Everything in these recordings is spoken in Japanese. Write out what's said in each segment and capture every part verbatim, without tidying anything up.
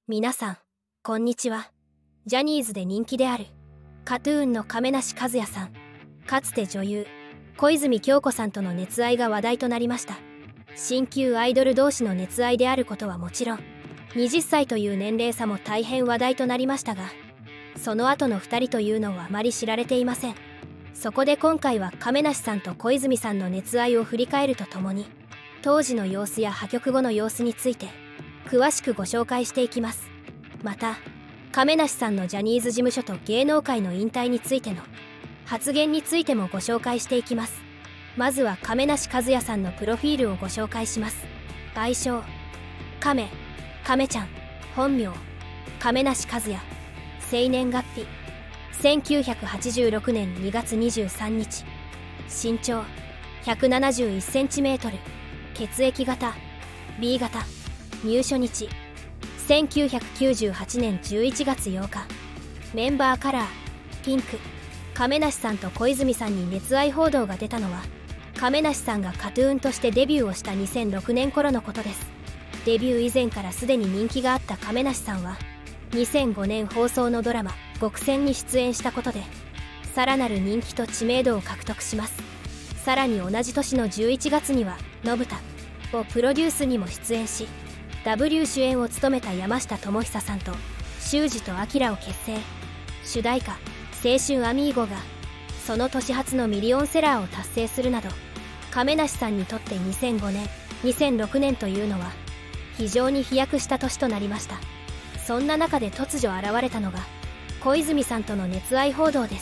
皆さんこんにちは。ジャニーズで人気であるカトゥーンの亀梨和也さん、かつて女優小泉今日子さんとの熱愛が話題となりました。新旧アイドル同士の熱愛であることはもちろん、はたちという年齢差も大変話題となりましたが、その後のふたりというのはあまり知られていません。そこで今回は亀梨さんと小泉さんの熱愛を振り返るとともに、当時の様子や破局後の様子について詳しくご紹介していきます。また亀梨さんのジャニーズ事務所と芸能界の引退についての発言についてもご紹介していきます。まずは亀梨和也さんのプロフィールをご紹介します。愛称亀、亀ちゃん。本名亀梨和也。生年月日せんきゅうひゃくはちじゅうろくねんにがつにじゅうさんにち。身長ひゃくななじゅういちセンチメートル。血液型 ビー 型。入所日せんきゅうひゃくきゅうじゅうはちねんじゅういちがつようか。メンバーカラーピンク。亀梨さんと小泉さんに熱愛報道が出たのは、亀梨さんがカトゥーンとしてデビューをしたにせんろくねん頃のことです。デビュー以前からすでに人気があった亀梨さんはにせんごねん放送のドラマ「ごくせん」に出演したことでさらなる人気と知名度を獲得します。さらに同じ年のじゅういちがつには「のぶた」をプロデュースにも出演し、 W 主演を務めた山下智久さんと修二と明を結成。主題歌「青春アミーゴ」がその年初のミリオンセラーを達成するなど、亀梨さんにとってにせんごねんにせんろくねんというのは非常に飛躍した年となりました。そんな中で突如現れたのが小泉さんとの熱愛報道です。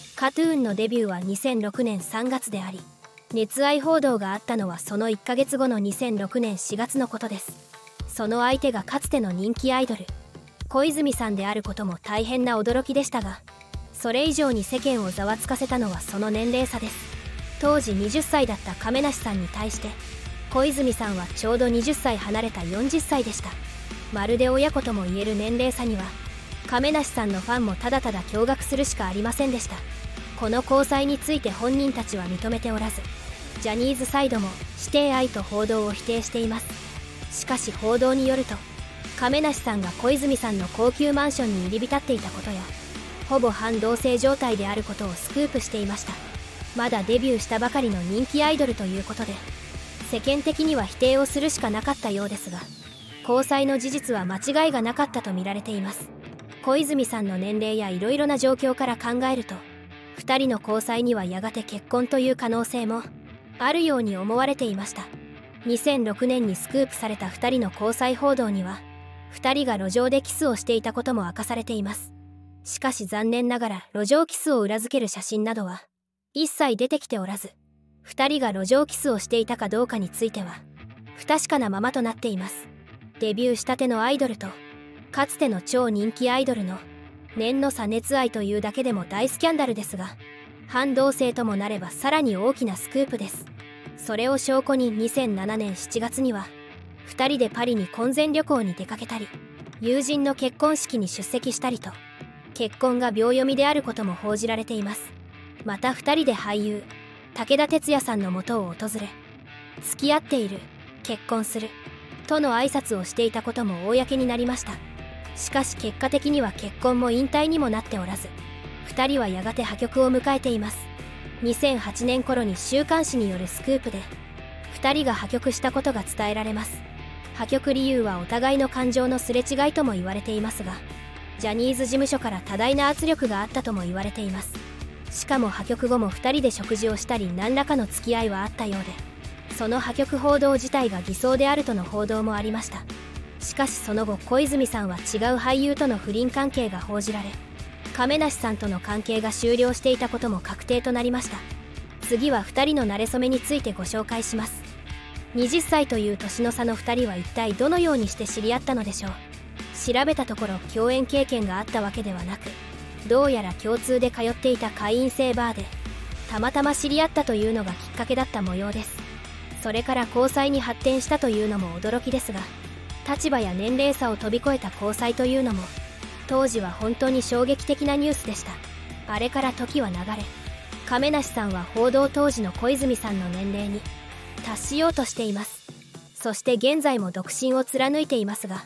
カトゥーンのデビューはにせんろくねんさんがつであり、熱愛報道があったのはそのいっかげつごのにせんろくねんしがつのことです。その相手がかつての人気アイドル小泉さんであることも大変な驚きでしたが、それ以上に世間をざわつかせたのはその年齢差です。当時はたちだった亀梨さんに対して小泉さんはちょうどはたち離れたよんじゅっさいでした。まるで親子ともいえる年齢差には亀梨さんのファンもただただ驚愕するしかありませんでした。この交際について本人たちは認めておらず、ジャニーズサイドも師弟愛と報道を否定しています。しかし報道によると、亀梨さんが小泉さんの高級マンションに入り浸っていたことや、ほぼ半同棲状態であることをスクープしていました。まだデビューしたばかりの人気アイドルということで、世間的には否定をするしかなかったようですが、交際の事実は間違いがなかったと見られています。小泉さんの年齢やいろいろな状況から考えると、ふたりの交際にはやがて結婚という可能性もあるように思われていました。にせんろくねんにスクープされたふたりの交際報道には、ふたりが路上でキスをしていたことも明かされています。しかし残念ながら路上キスを裏付ける写真などは一切出てきておらず、ふたりが路上キスをしていたかどうかについては不確かなままとなっています。デビューしたてのアイドルとかつての超人気アイドルの年の差熱愛というだけでも大スキャンダルですが、半同棲ともなればさらに大きなスクープです。それを証拠ににせんななねんしちがつにはふたりでパリに婚前旅行に出かけたり、友人の結婚式に出席したりと、結婚が秒読みであることも報じられています。またふたりで俳優武田鉄矢さんの元を訪れ、付き合っている、結婚するとの挨拶をしていたことも公になりました。しかし結果的には結婚も引退にもなっておらず、ふたりはやがて破局を迎えています。にせんはちねん頃に週刊誌によるスクープでふたりが破局したことが伝えられます。破局理由はお互いの感情のすれ違いとも言われていますが、ジャニーズ事務所から多大な圧力があったとも言われています。しかも破局後もふたりで食事をしたり何らかの付き合いはあったようで、その破局報道自体が偽装であるとの報道もありました。しかしその後小泉さんは違う俳優との不倫関係が報じられ、亀梨さんとの関係が終了していたことも確定となりました。次はふたりの馴れ初めについてご紹介します。はたちという年の差のふたりは一体どのようにして知り合ったのでしょう。調べたところ共演経験があったわけではなく、どうやら共通で通っていた会員制バーでたまたま知り合ったというのがきっかけだった模様です。それから交際に発展したというのも驚きですが、立場や年齢差を飛び越えた交際というのも当時は本当に衝撃的なニュースでした。あれから時は流れ、亀梨さんは報道当時の小泉さんの年齢に達しようとしています。そして現在も独身を貫いていますが、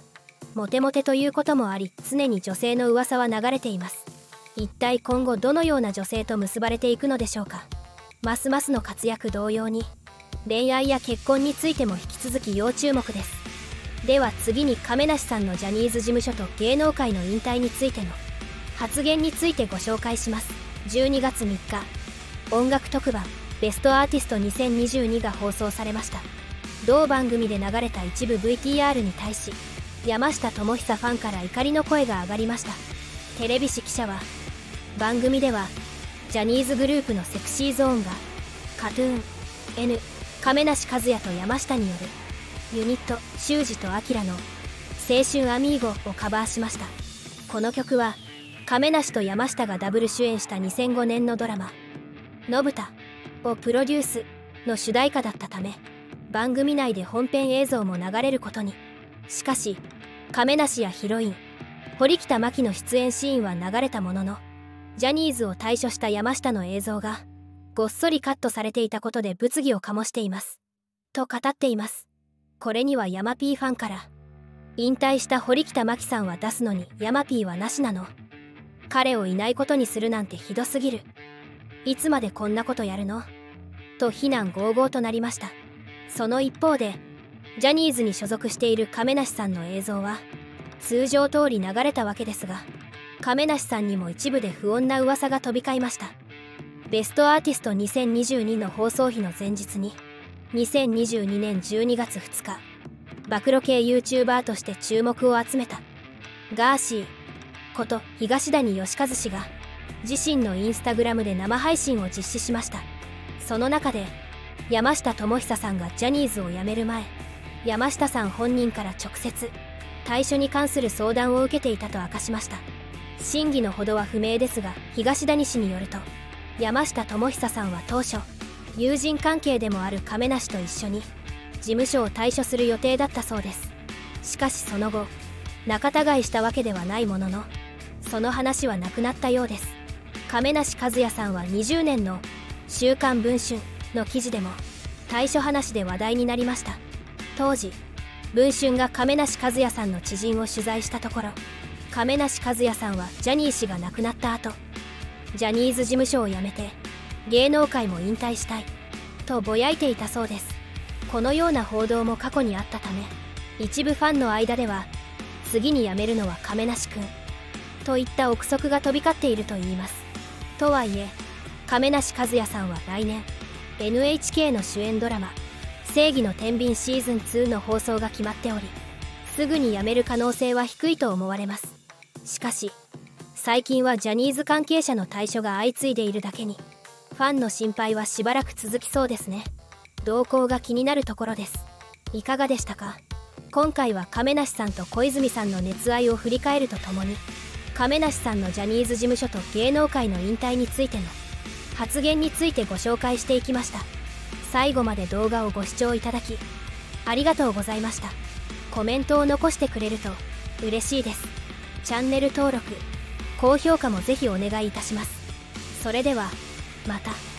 モテモテということもあり、常に女性の噂は流れています。一体今後どのような女性と結ばれていくのでしょうか。ますますの活躍同様に恋愛や結婚についても引き続き要注目です。では次に亀梨さんのジャニーズ事務所と芸能界の引退についての発言についてご紹介します。じゅうにがつみっか、音楽特番ベストアーティストにせんにじゅうにが放送されました。同番組で流れた一部 ブイティーアール に対し山下智久ファンから怒りの声が上がりました。テレビ誌記者は、番組ではジャニーズグループのセクシーゾーンが カトゥーン N 亀梨和也と山下によるユニット修二と彰の青春アミーゴをカバーしました。この曲は亀梨と山下がダブル主演したにせんごねんのドラマのぶたをプロデュースの主題歌だったため、番組内で本編映像も流れることに。しかし亀梨やヒロイン堀北真希の出演シーンは流れたものの、ジャニーズを退所した山下の映像がごっそりカットされていたことで物議を醸していますと語っています。これにはヤマピーファンから、引退した堀北真希さんは出すのにヤマピーはなしなの、彼をいないことにするなんてひどすぎる、いつまでこんなことやるのと非難轟々となりました。その一方でジャニーズに所属している亀梨さんの映像は通常通り流れたわけですが、亀梨さんにも一部で不穏な噂が飛び交いました。ベストアーティストにせんにじゅうにの放送日の前日ににせんにじゅうにねんじゅうにがつふつか、暴露系 YouTuber として注目を集めたガーシーこと東谷義和氏が自身のインスタグラムで生配信を実施しました。その中で山下智久さんがジャニーズを辞める前、山下さん本人から直接退所に関する相談を受けていたと明かしました。真偽のほどは不明ですが、東谷氏によると、山下智久さんは当初友人関係でもある亀梨と一緒に事務所を退所する予定だったそうです。しかしその後仲違いしたわけではないものの、その話はなくなったようです。亀梨和也さんはにじゅうねんの「週刊文春」の記事でも退所話で話題になりました。当時文春が亀梨和也さんの知人を取材したところ、亀梨和也さんはジャニー氏が亡くなった後、ジャニーズ事務所を辞めて芸能界も引退したいとぼやいていたそうです。このような報道も過去にあったため、一部ファンの間では次に辞めるのは亀梨くんといった憶測が飛び交っているといいます。とはいえ亀梨和也さんは来年 エヌエイチケー の主演ドラマ「正義の天秤シーズンツー」の放送が決まっており、すぐに辞める可能性は低いと思われます。しかし最近はジャニーズ関係者の退所が相次いでいるだけに、ファンの心配はしばらく続きそうですね。動向が気になるところです。いかがでしたか？今回は亀梨さんと小泉さんの熱愛を振り返るとともに、亀梨さんのジャニーズ事務所と芸能界の引退についての発言についてご紹介していきました。最後まで動画をご視聴いただきありがとうございました。コメントを残してくれると嬉しいです。チャンネル登録、高評価もぜひお願いいたします。それではまた。